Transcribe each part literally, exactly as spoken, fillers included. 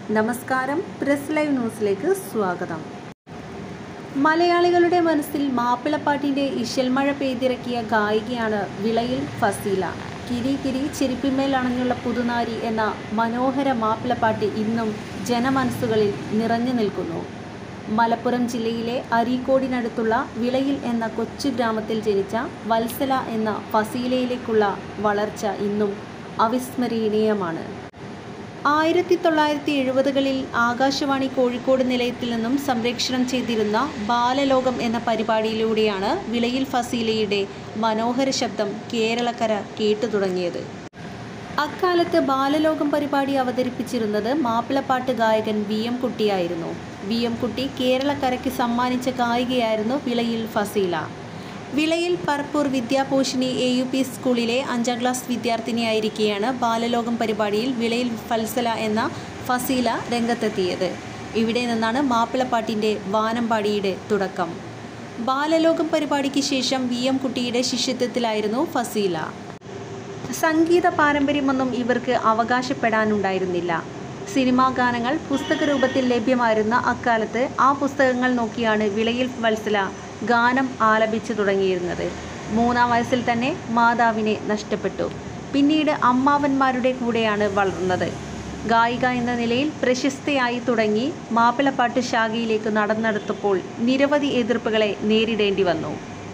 നമസ്കാരം, press live ന്യൂസിലേക്ക് സ്വാഗതം. മലയാളികളുടെ മനസ്സിൽ മാപ്പിളപ്പാട്ടിൻ്റെ ഇശൽമഴ പെയ്തിറക്കിയ ഗായികയാണ് വിളയിൽ ഫസീല. കിരി കിരി ചെരുപ്പിന്മേൽ അണഞ്ഞുള്ള പുതുനാരി എന്ന മനോഹര മാപ്പിളപ്പാട്ട് ഇന്നും ജനമനസ്സുകളിൽ നിറഞ്ഞു നിൽക്കുന്നു. മലപ്പുറം ജില്ലയിലെ അരീക്കോടിനടുത്തുള്ള വിളയിൽ എന്ന കൊച്ചു ഗ്രാമത്തിൽ ജനിച്ച വത്സല എന്ന ഫസീലയിലേക്കുള്ള വളർച്ച ഇന്നും അവിസ്മരണീയമാണ്. ആയിരത്തി തൊള്ളായിരത്തി എഴുപതുകളിൽ ആകാശവാണി കോഴിക്കോട് നിലയത്തിൽ നിന്നും സംപ്രേഷണം ചെയ്തിരുന്ന ബാലലോകം എന്ന പരിപാടിയിലൂടെയാണ് വിളയിൽ ഫസീലയുടെ മനോഹര ശബ്ദം കേരളക്കര കേട്ടു തുടങ്ങിയത്. അക്കാലത്ത് ബാലലോകം പരിപാടി അവതരിപ്പിച്ചിരുന്നത് മാപ്പിളപ്പാട്ട് ഗായകൻ വി എം കുട്ടിയായിരുന്നു. വി എം കുട്ടി കേരളക്കരയ്ക്ക് സമ്മാനിച്ച ഗായികയായിരുന്നു Vilayil Faseela. Vilayil Parappur Vidyaposhini A U P സ്കൂളിലെ അഞ്ചാം ക്ലാസ് വിദ്യാർത്ഥിനിയായിരിക്കെയാണ് ബാലലോകം പരിപാടിയിൽ വിളയിൽ ഫസീല എന്ന ഫസീല രംഗത്തെത്തിയത്. ഇവിടെ നിന്നാണ് മാപ്പിളപ്പാട്ടിൻ്റെ വാനമ്പാടിയുടെ തുടക്കം. ബാലലോകം പരിപാടിക്ക് ശേഷം വി എം കുട്ടിയുടെ ശിഷ്യത്വത്തിലായിരുന്നു ഫസീല. സംഗീത പാരമ്പര്യമൊന്നും ഇവർക്ക് അവകാശപ്പെടാനുണ്ടായിരുന്നില്ല. സിനിമാ ഗാനങ്ങൾ പുസ്തക രൂപത്തിൽ ലഭ്യമായിരുന്ന അക്കാലത്ത് ആ പുസ്തകങ്ങൾ നോക്കിയാണ് വിളയിൽ ഫസീല ഗാനം ആലപിച്ചു തുടങ്ങിയിരുന്നത്. മൂന്നാം വയസ്സിൽ തന്നെ മാതാവിനെ നഷ്ടപ്പെട്ടു. പിന്നീട് അമ്മാവന്മാരുടെ കൂടെയാണ് വളർന്നത്. ഗായിക എന്ന നിലയിൽ പ്രശസ്തയായി തുടങ്ങി മാപ്പിളപ്പാട്ട് ശാഖയിലേക്ക് നടന്നെടുത്തപ്പോൾ നിരവധി എതിർപ്പുകളെ നേരിടേണ്ടി വന്നു.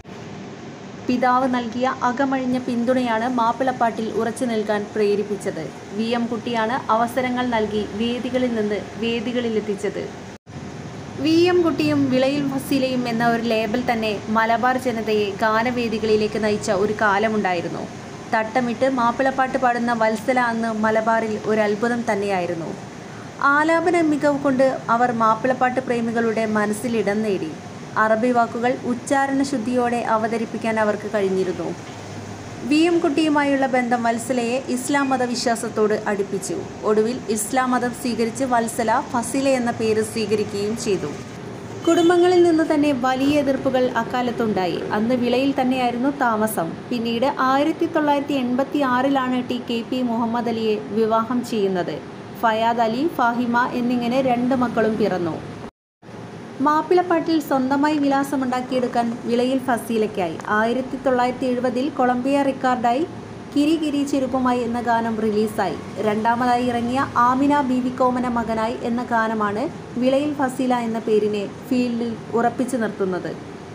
പിതാവ് നൽകിയ അകമഴിഞ്ഞ പിന്തുണയാണ് മാപ്പിളപ്പാട്ടിൽ ഉറച്ചു നിൽക്കാൻ പ്രേരിപ്പിച്ചത്. വി എം കുട്ടിയാണ് അവസരങ്ങൾ നൽകി വേദികളിൽ നിന്ന് വേദികളിലെത്തിച്ചത്. വി എം കുട്ടിയും വിളയിൽ ഫസീലയും എന്ന ഒരു ലേബൽ തന്നെ മലബാർ ജനതയെ ഗാനവേദികളിലേക്ക് നയിച്ച ഒരു കാലമുണ്ടായിരുന്നു. തട്ടമിട്ട് മാപ്പിളപ്പാട്ട് പാടുന്ന വത്സല അന്ന് മലബാറിൽ ഒരു അത്ഭുതം തന്നെയായിരുന്നു. ആലാപന മികവ് കൊണ്ട് അവർ മാപ്പിളപ്പാട്ട് പ്രേമികളുടെ മനസ്സിൽ ഇടം നേടി. അറബി വാക്കുകൾ ഉച്ചാരണ ശുദ്ധിയോടെ അവതരിപ്പിക്കാൻ അവർക്ക് കഴിഞ്ഞിരുന്നു. വി എം കുട്ടിയുമായുള്ള ബന്ധം വത്സലയെ ഇസ്ലാം മതവിശ്വാസത്തോട് അടുപ്പിച്ചു. ഒടുവിൽ ഇസ്ലാം മതം സ്വീകരിച്ച് വത്സല ഫസീല എന്ന പേര് സ്വീകരിക്കുകയും ചെയ്തു. കുടുംബങ്ങളിൽ നിന്ന് തന്നെ വലിയ എതിർപ്പുകൾ അക്കാലത്തുണ്ടായി. അന്ന് വിളയിൽ തന്നെയായിരുന്നു താമസം. പിന്നീട് ആയിരത്തി തൊള്ളായിരത്തി എൺപത്തി ആറിലാണ് ടി കെ പി മുഹമ്മദ് അലിയെ വിവാഹം ചെയ്യുന്നത്. ഫയാദ് അലി, ഫാഹിമ എന്നിങ്ങനെ രണ്ട് മക്കളും പിറന്നു. മാപ്പിളപ്പാട്ടിൽ സ്വന്തമായി വിലാസമുണ്ടാക്കിയെടുക്കാൻ വിളയിൽ ഫസീലയ്ക്കായി. ആയിരത്തി തൊള്ളായിരത്തി എഴുപതിൽ കൊളംബിയ റിക്കാർഡായി കിരി കിരി ചെരുപ്പുമായി എന്ന ഗാനം റിലീസായി. രണ്ടാമതായി ഇറങ്ങിയ ആമിന ബീവിക്കോമന മകനായി എന്ന ഗാനമാണ് വിളയിൽ ഫസീല എന്ന പേരിനെ ഫീൽഡിൽ ഉറപ്പിച്ചു നിർത്തുന്നത്.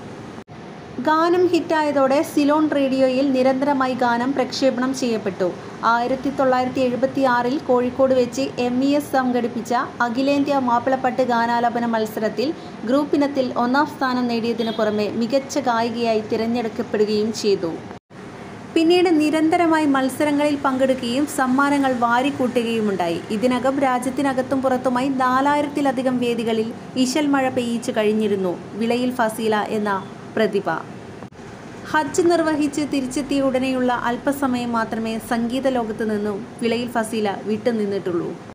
ഗാനം ഹിറ്റായതോടെ സിലോൺ റേഡിയോയിൽ നിരന്തരമായി ഗാനം പ്രക്ഷേപണം ചെയ്യപ്പെട്ടു. ആയിരത്തി തൊള്ളായിരത്തി എഴുപത്തി ആറിൽ കോഴിക്കോട് വെച്ച് എം ഇ എസ് സംഘടിപ്പിച്ച അഖിലേന്ത്യാ മാപ്പിളപ്പാട്ട് ഗാനാലാപന മത്സരത്തിൽ ഗ്രൂപ്പിനത്തിൽ ഒന്നാം സ്ഥാനം നേടിയതിനു പുറമെ മികച്ച ഗായികയായി തിരഞ്ഞെടുക്കപ്പെടുകയും ചെയ്തു. പിന്നീട് നിരന്തരമായി മത്സരങ്ങളിൽ പങ്കെടുക്കുകയും സമ്മാനങ്ങൾ വാരിക്കൂട്ടുകയുമുണ്ടായി. ഇതിനകം രാജ്യത്തിനകത്തും പുറത്തുമായി നാലായിരത്തിലധികം വേദികളിൽ ഇശൽമഴ പെയ്യിച്ചു കഴിഞ്ഞിരുന്നു വിളയിൽ ഫസീല എന്ന പ്രതിഭ. ഹജ്ജ് നിർവഹിച്ച് തിരിച്ചെത്തിയ ഉടനെയുള്ള അല്പസമയം മാത്രമേ സംഗീത ലോകത്ത് നിന്നും വിളയിൽ ഫസീല വിട്ടുനിന്നിട്ടുള്ളൂ.